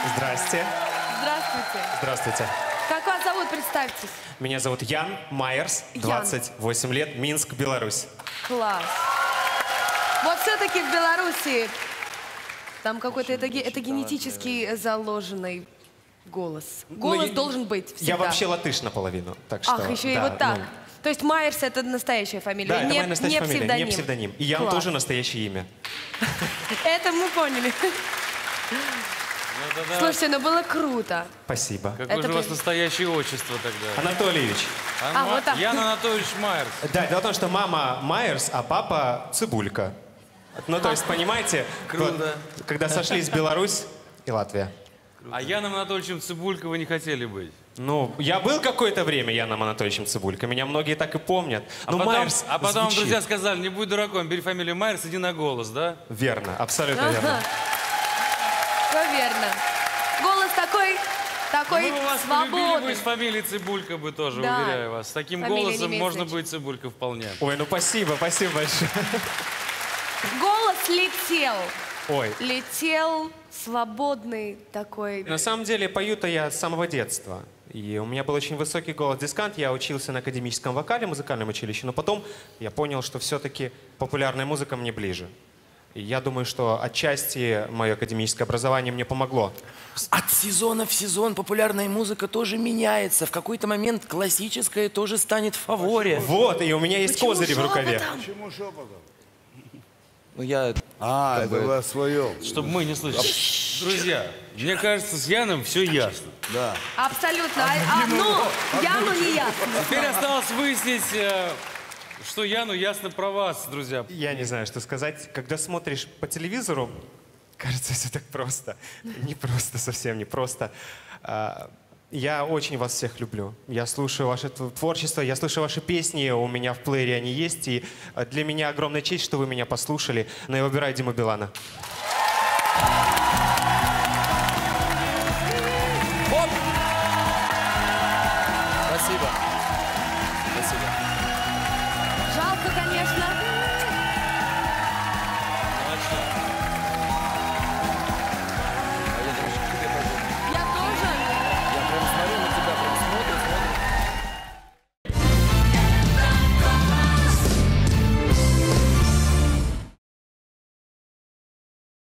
Здрасте. Здравствуйте. Здравствуйте. Как вас зовут, представьтесь? Меня зовут Ян Майерс, 28 лет, Минск, Беларусь. Класс. Вот все-таки в Беларуси там какой-то это генетически заложенный голос. Голос должен быть всегда. Я вообще латыш наполовину, так что... Ах, еще и вот так. То есть Майерс — это настоящая фамилия, Да, это не, моя настоящая не фамилия, псевдоним. не псевдоним. И Ян тоже настоящее имя. Это мы поняли. Слушайте, ну было круто. Спасибо. Какое же у вас настоящее отчество тогда? Анатольевич. Вот так. Ян Анатольевич Майерс. Да, дело в том, что мама Майерс, а папа Цибулька. Ну, то есть, понимаете, Круто. вот, когда сошлись Беларусь и Латвия. А Яном Анатольевичем Цибулько вы не хотели быть? Ну, я был какое-то время Яном Анатольевичем Цибулько, меня многие так и помнят. Но Майерс А потом звучит. друзья сказали, не будь дураком, бери фамилию Майерс, иди на голос, да? Верно, абсолютно верно. Все верно. Голос такой Мы вас полюбили бы свободный. из фамилии Цибулько бы тоже, Да. уверяю вас. С таким Фамилия не голосом имеет можно значения. быть Цибулько вполне. Ой, ну спасибо большое. Голос летел. Ой. Летел, свободный такой. На самом деле пою-то я с самого детства. И у меня был очень высокий голос дискант. Я учился на академическом вокале, музыкальном училище. Но потом я понял, что все-таки популярная музыка мне ближе. И я думаю, что отчасти мое академическое образование мне помогло. От сезона в сезон популярная музыка тоже меняется. В какой-то момент классическая тоже станет в фаворе. Вот, и у меня есть козыри в рукаве. Почему шепотом? Ну, я... Это вы о своем. Чтобы мы не слышали. Друзья, мне кажется, с Яном все ясно. Да. Абсолютно. Ну, Яну не ясно. Теперь осталось выяснить, что Яну ясно про вас, друзья. Я не знаю, что сказать. Когда смотришь по телевизору, кажется, все так просто. Не просто, совсем не просто. Я очень вас всех люблю. Я слушаю ваше творчество, я слушаю ваши песни, у меня в плеере они есть. И для меня огромная честь, что вы меня послушали. Но я выбираю Диму Билана.